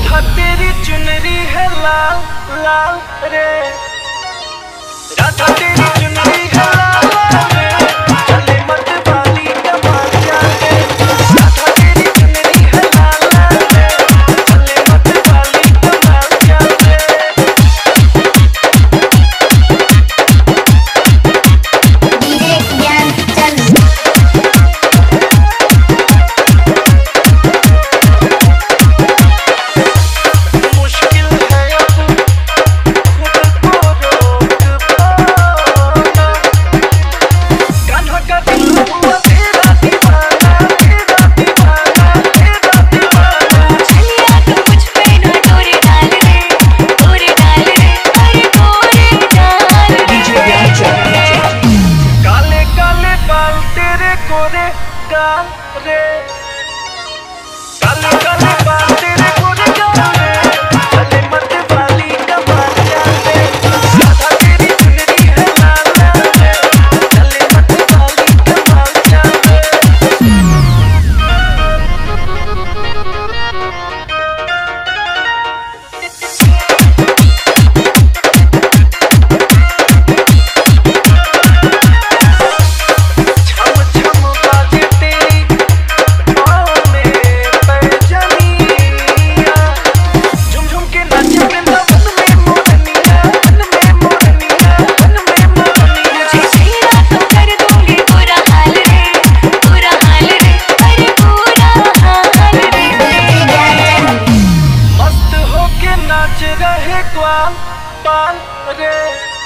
राधा तेरी चुनरी है लाल लाल रे, राधा तेरी चुनरी है लाल लाल रे, चले मत वाली कमाल क्या रे, राधा तेरी चुनरी है लाल लाल रे, चले मत वाली कमाल क्या रे। काले काले बाल तेरे गोरे गाल रे, चले मत वाली कमाल क्या रे, राधा तेरी चुनरी है लाल लाल रे, चले मत वाली कमाल क्या रे। नाच रहे ग्वाल बाल रे।